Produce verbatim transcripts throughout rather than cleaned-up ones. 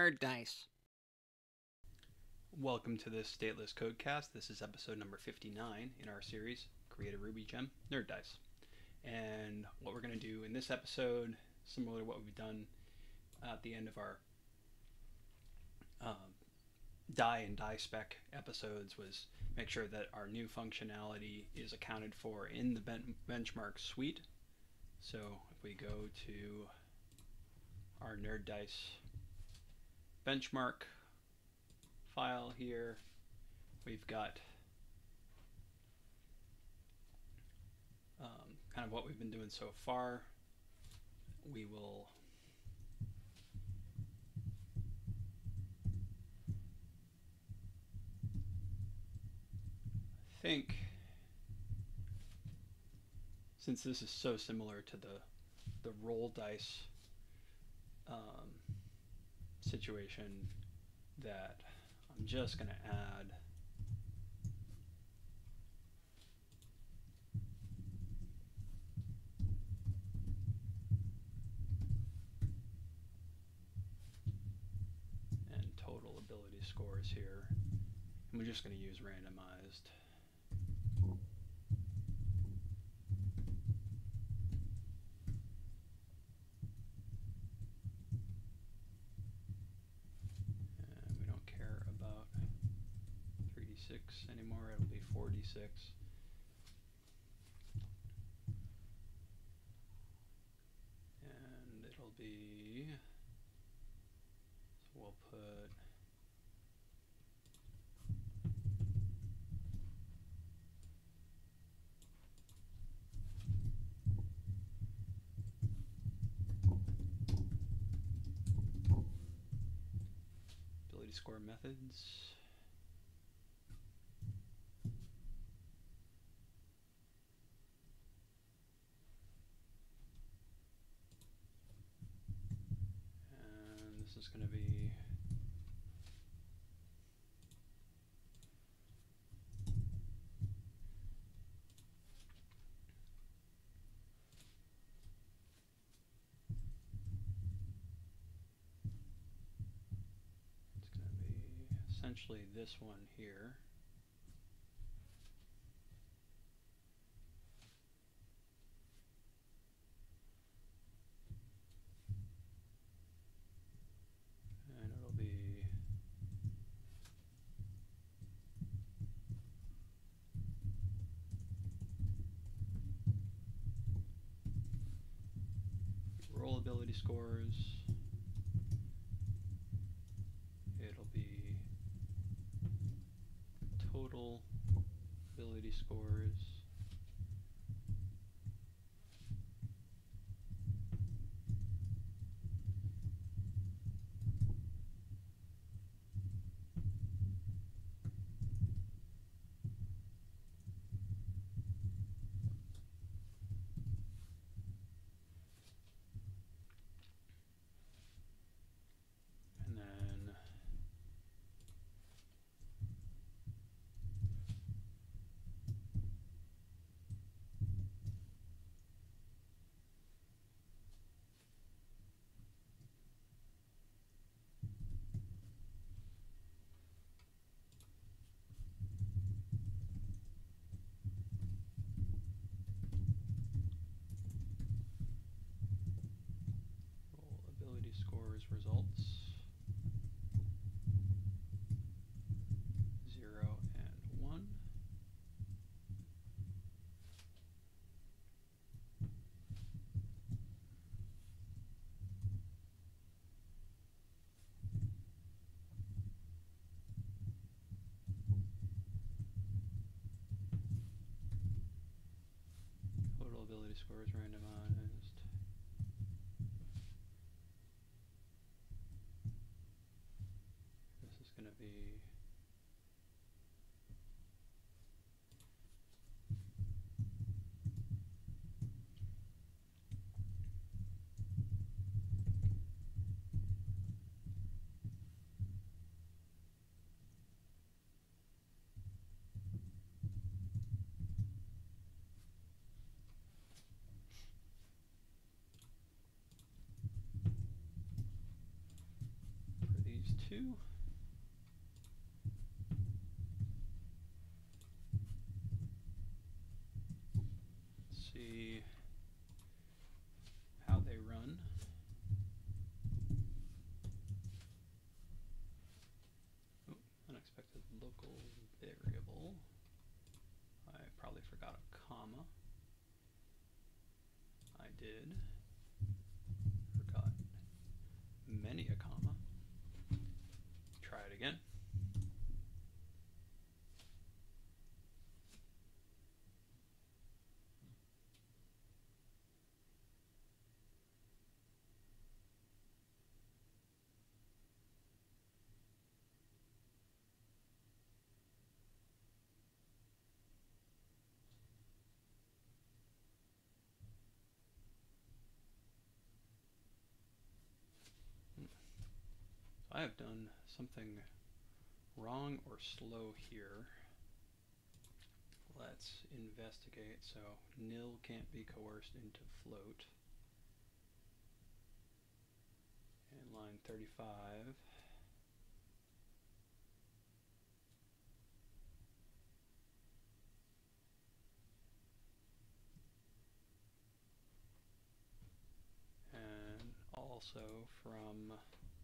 NerdDice. Welcome to this stateless codecast. This is episode number fifty-nine in our series, Create a RubyGem, NerdDice. And what we're going to do in this episode, similar to what we've done at the end of our um, die and die spec episodes, was make sure that our new functionality is accounted for in the ben benchmark suite. So if we go to our NerdDice benchmark file here, we've got um, kind of what we've been doing so far. We will think, since this is so similar to the the roll dice um, situation, that I'm just going to add and total ability scores here, and we're just going to use randomized. Anymore, it'll be forty-six. And it'll be, so we'll put ability score methods. This is going to be it's going to be essentially this one here. Roll ability scores. It'll be total ability scores. Scores results zero and one. Total ability scores randomized. Going to be two. Let's see how they run. Oh, unexpected local variable. I probably forgot a comma. I did. Forgot many a comma. Try it again. I have done something wrong or slow here. Let's investigate. So nil can't be coerced into float. And line thirty-five. And also from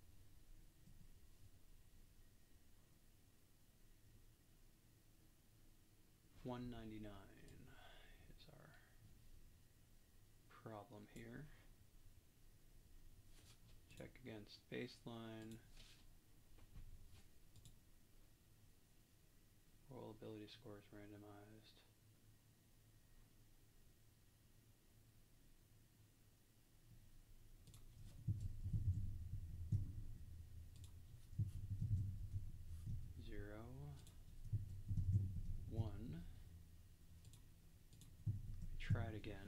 one ninety-nine is our problem here. Check against baseline. Rollability scores randomized. Zero. One. Try it again.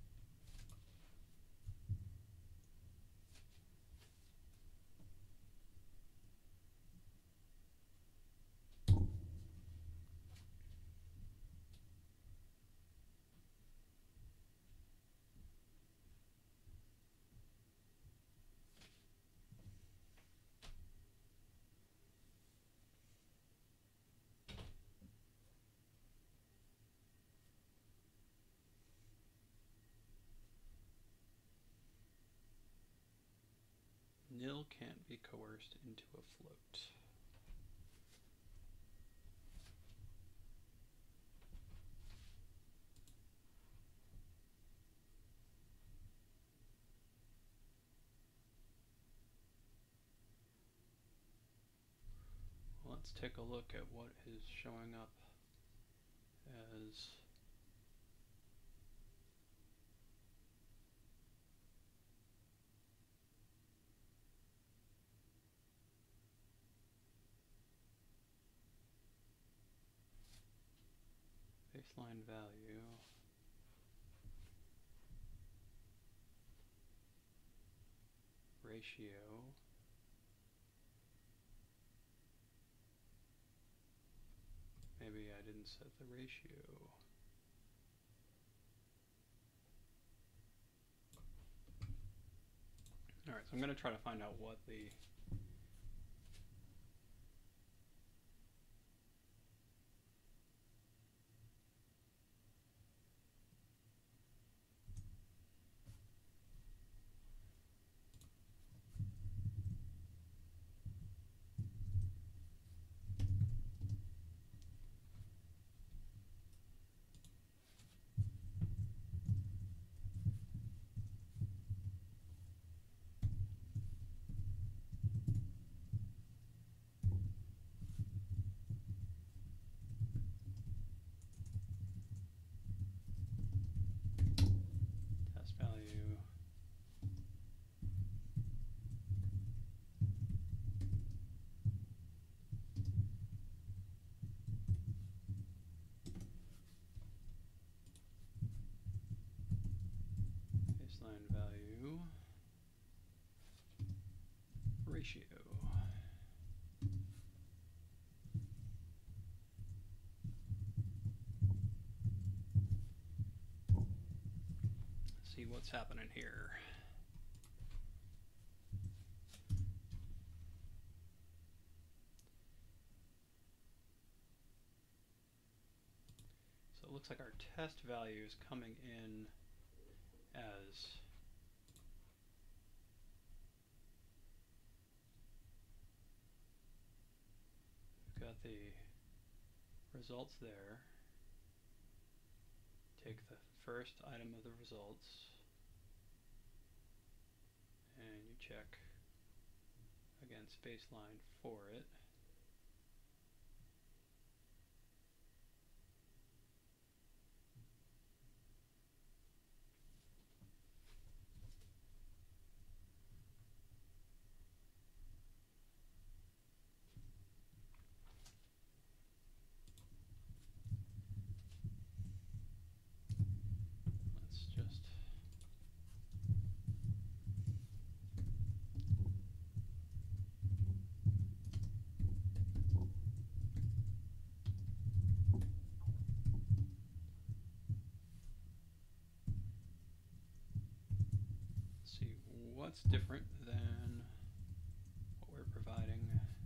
Nil can't be coerced into a float. Let's take a look at what is showing up as baseline value. Ratio. Maybe I didn't set the ratio. Alright, so I'm going to try to find out what the value ratio. See what's happening here. looks like our test value is coming in as we've got the results there. Take the first item of the results and you check against baseline for it. What's different than what we're providing.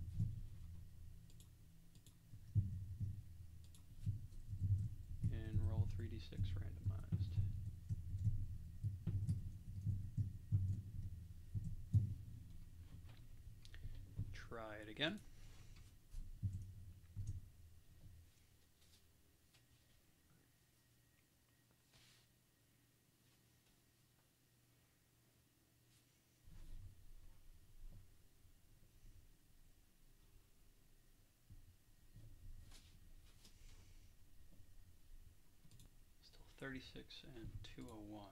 In roll three d six randomized. Try it again. thirty-six and two oh one.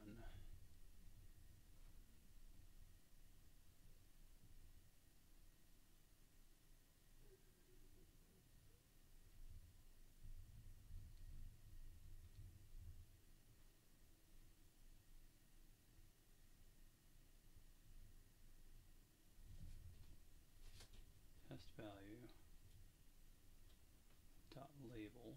Test value dot label.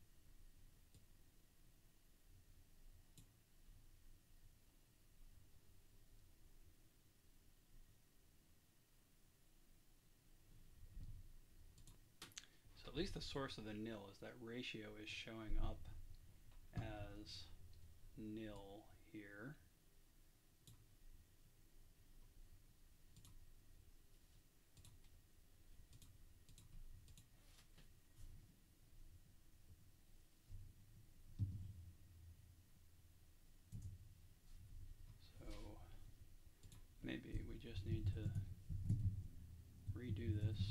At least the source of the nil is that ratio is showing up as nil here. So maybe we just need to redo this.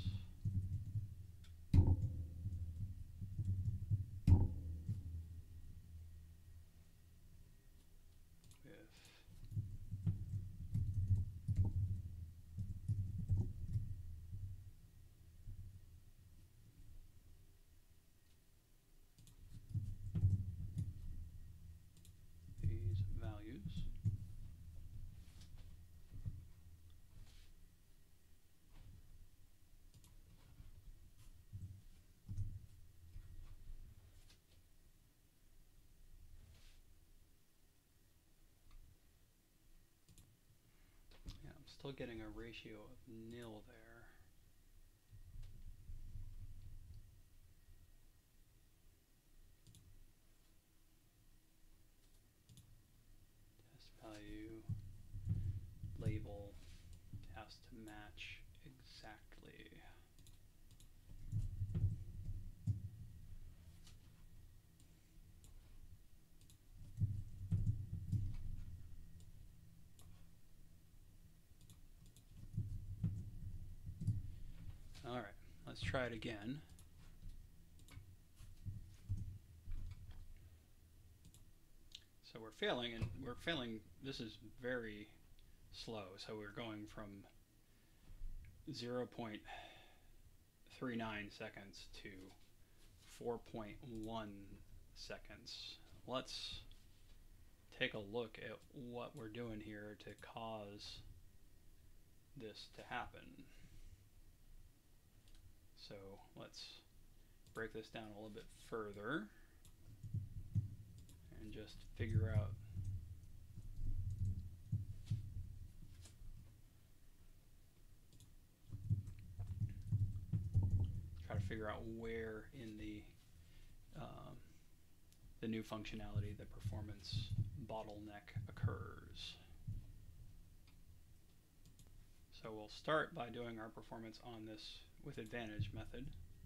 Still getting a ratio of nil there. Test value label has to match exactly. All right, let's try it again. So we're failing, and we're failing. This is very slow. So we're going from zero point three nine seconds to four point one seconds. Let's take a look at what we're doing here to cause this to happen. So let's break this down a little bit further and just figure out try to figure out where in the um, the new functionality, the performance bottleneck occurs. So we'll start by doing our performance on this with advantage method.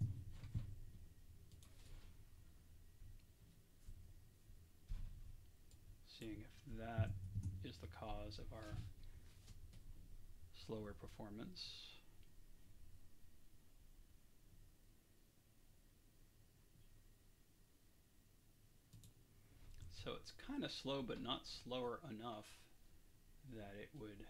Seeing if that is the cause of our slower performance. So it's kind of slow, but not slower enough that it would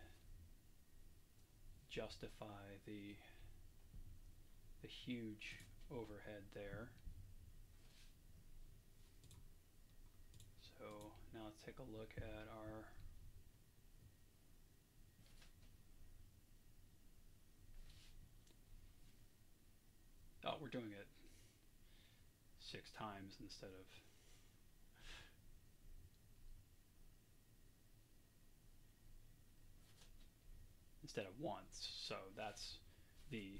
justify the the huge overhead there. So now let's take a look at our oh, we're doing it six times instead of instead of once. So that's the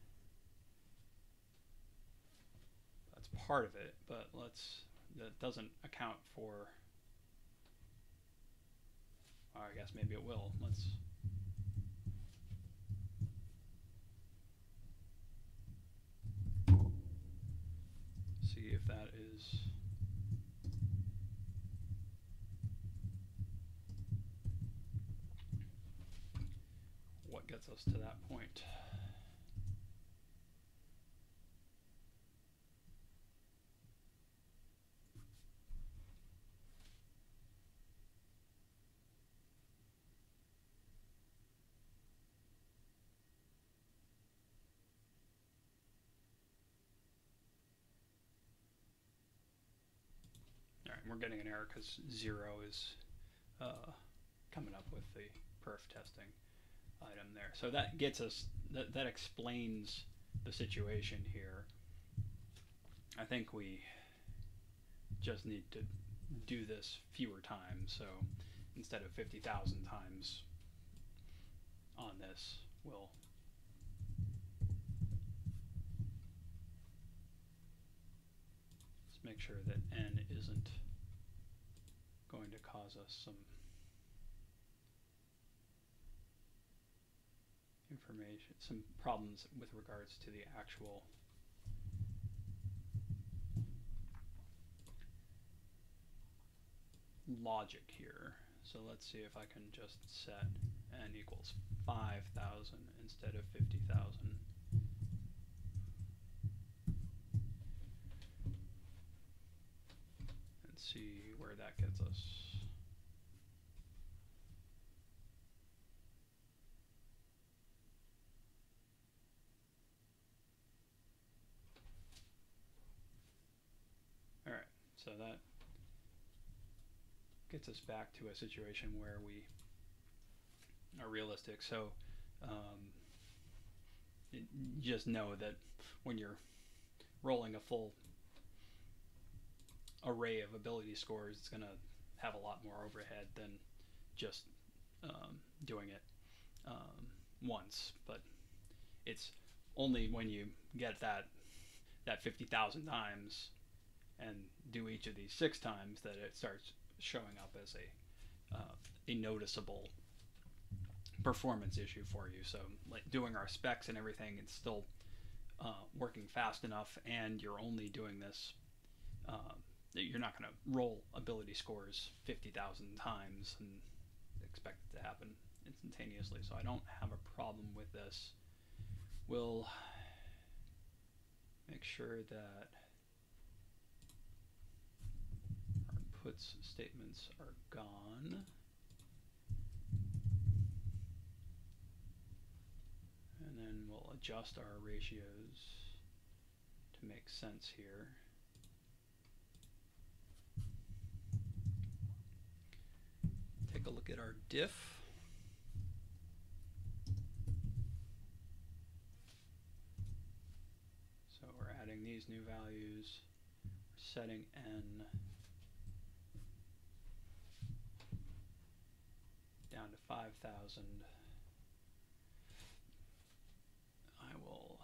that's part of it, but let's that doesn't account for, or I guess maybe it will. Let's see if that is what gets us to that point. All right, we're getting an error because zero is uh, coming up with the perf testing item there. So that gets us, that, that explains the situation here. I think we just need to do this fewer times. So instead of fifty thousand times on this, we'll just make sure that n isn't going to cause us some information, some problems with regards to the actual logic here. So let's see if I can just set n equals five thousand instead of fifty thousand. And see where that gets us. All right, so that gets us back to a situation where we are realistic. So um, it, you just know that when you're rolling a full array of ability scores, it's going to have a lot more overhead than just um, doing it um, once. But it's only when you get that that fifty thousand times and do each of these six times that it starts showing up as a uh, a noticeable performance issue for you. So like doing our specs and everything, it's still uh, working fast enough, and you're only doing this, uh, you're not going to roll ability scores fifty thousand times and expect it to happen instantaneously. So I don't have a problem with this. We'll make sure that our puts statements are gone. And then we'll adjust our ratios to make sense here. Take a look at our diff. So we're adding these new values, we're setting n down to five thousand. I will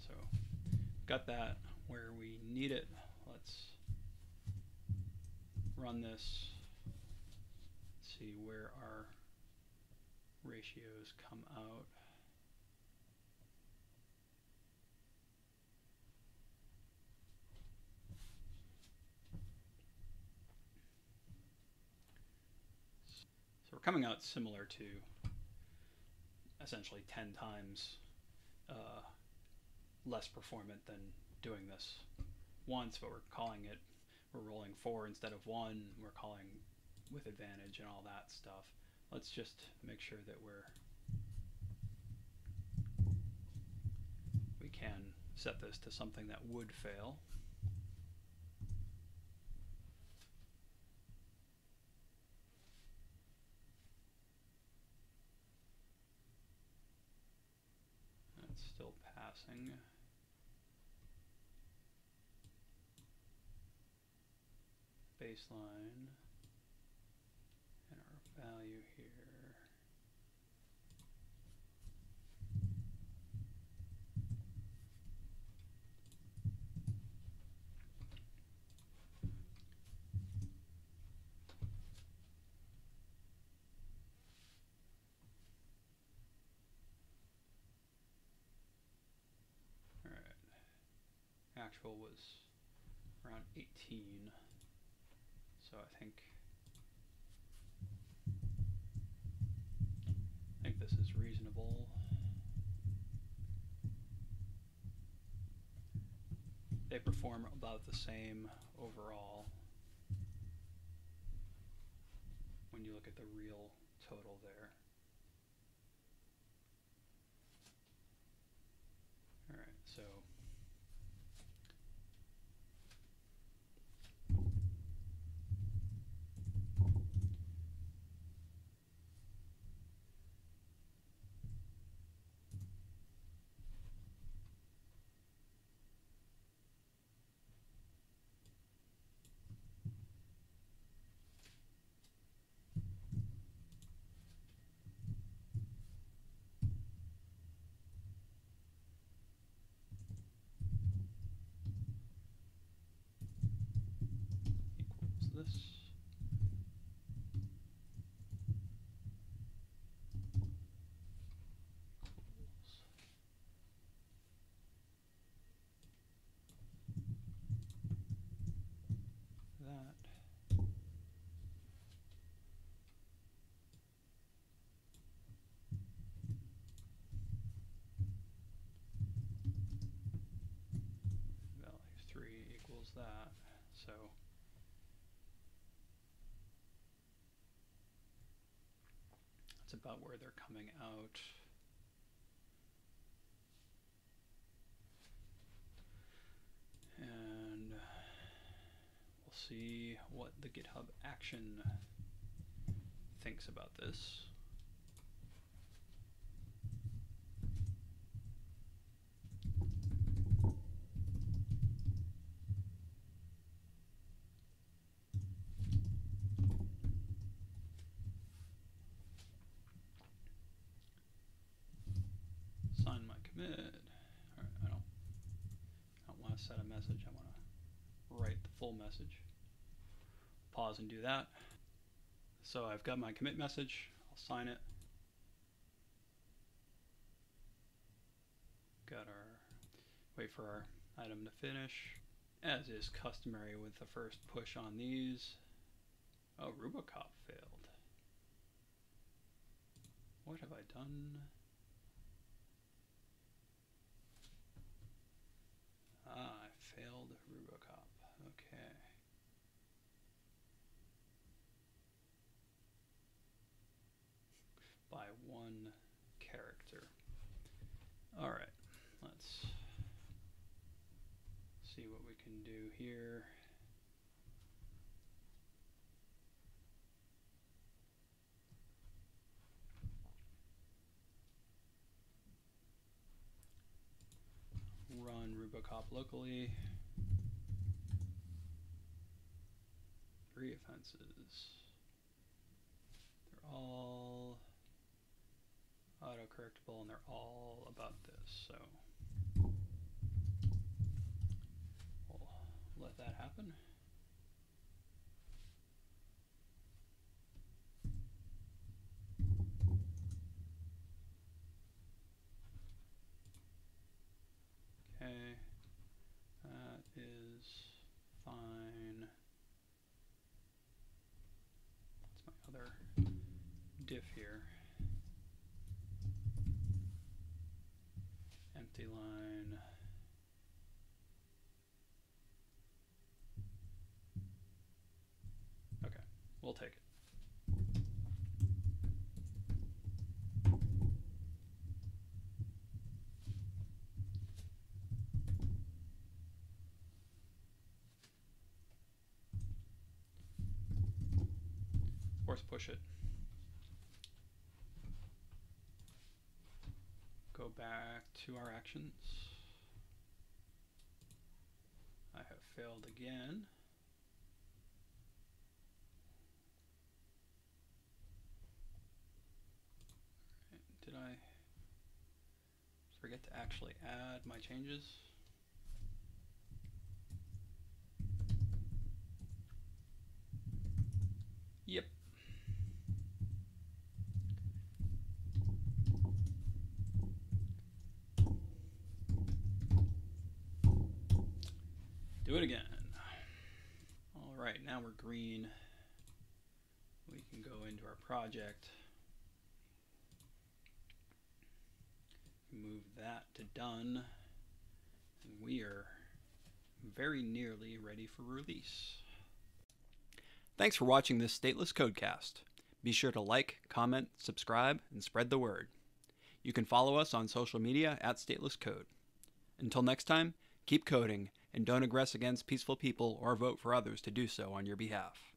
so got that where we need it. Let's run this, see where our ratios come out. So we're coming out similar to essentially ten times uh, less performant than doing this once, but we're calling it, we're rolling four instead of one, we're calling with advantage and all that stuff. Let's just make sure that we're, we can set this to something that would fail. It's still passing. Baseline and our value here. All right. Actual was around eighteen. So I think I think this is reasonable. They perform about the same overall when you look at the real total there. All right, so equals this. That. Value three equals that. So that's about where they're coming out. And we'll see what the GitHub action thinks about this. Sign my commit. All right, I don't, I don't want to set a message. I want to write the full message. Pause and do that. So I've got my commit message. I'll sign it. Got our, wait for our item to finish. As is customary with the first push on these. Oh, RubyCop failed. What have I done? Ah, I failed RubyCop. Okay. By one character. All right, let's see what we can do here. Run RubyCop locally. Three offenses. They're all autocorrectable and they're all about this. So let that happen. Okay, that is fine. That's my other diff here. Empty line. Okay, we'll take it. Force push it. Go back to our actions. I have failed again. Did I forget to actually add my changes? Yep. Do it again. All right, now we're green. We can go into our project. Move that to done. And we are very nearly ready for release. Thanks for watching this stateless Codecast. Be sure to like, comment, subscribe, and spread the word. You can follow us on social media at Stateless Code. Until next time, keep coding, and don't aggress against peaceful people or vote for others to do so on your behalf.